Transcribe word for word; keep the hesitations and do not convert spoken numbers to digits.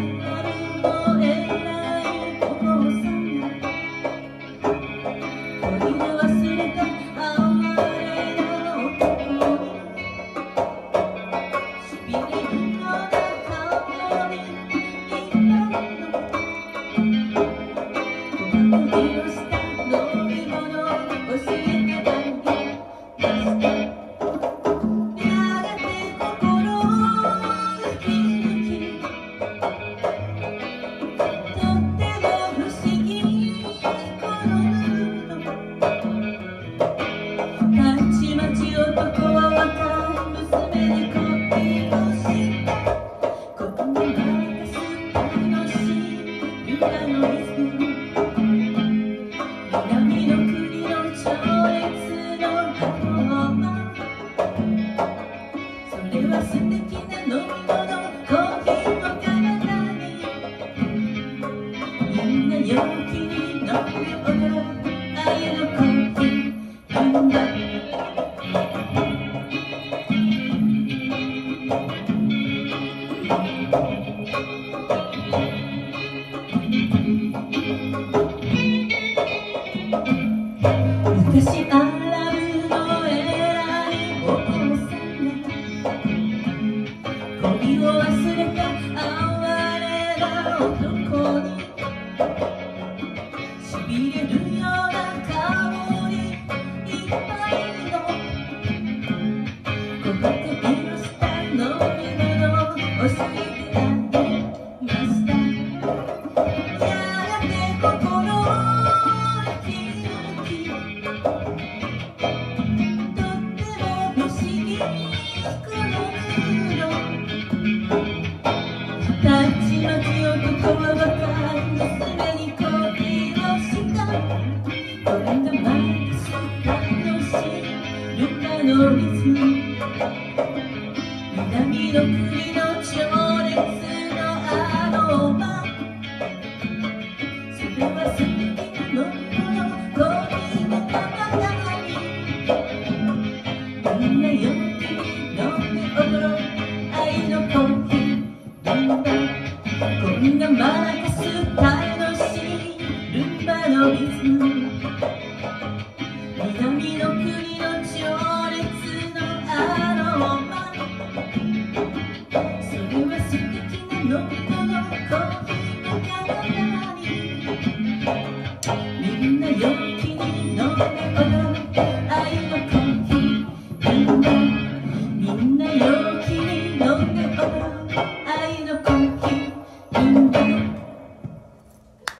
昔アラブの偉いお父さんが恋を忘れた哀れな男にしびれるような香りいっぱいの小手色した飲み物を教えてあげました。やがて心をたちまち男は若い娘に恋をした。これがまた楽しいルカのリズム。南の国の情烈のアロマ。それは素敵な飲み物、コーヒーの玉にみんな陽気に飲んで踊ろう愛のコーヒー。こんなまたす楽しいルンバのリズム。南の国の情烈のアロマ。それは素敵な飲み物、コーヒーの体にみんな陽気に